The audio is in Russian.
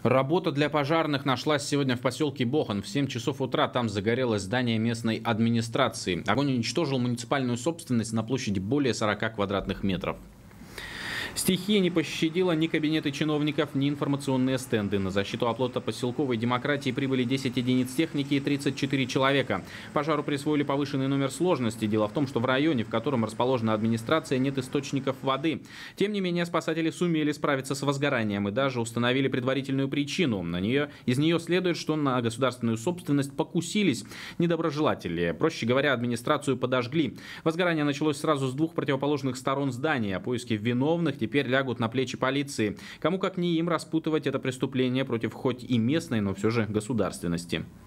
Работа для пожарных нашлась сегодня в поселке Бохан. В 7 часов утра там загорелось здание местной администрации. Огонь уничтожил муниципальную собственность на площади более 40 квадратных метров. Стихия не пощадила ни кабинеты чиновников, ни информационные стенды. На защиту оплота поселковой демократии прибыли 10 единиц техники и 34 человека. Пожару присвоили повышенный номер сложности. Дело в том, что в районе, в котором расположена администрация, нет источников воды. Тем не менее, спасатели сумели справиться с возгоранием и даже установили предварительную причину. Из нее следует, что на государственную собственность покусились недоброжелатели. Проще говоря, администрацию подожгли. Возгорание началось сразу с двух противоположных сторон здания. Поиски виновных теперь лягут на плечи полиции. Кому как не им распутывать это преступление против хоть и местной, но все же государственности.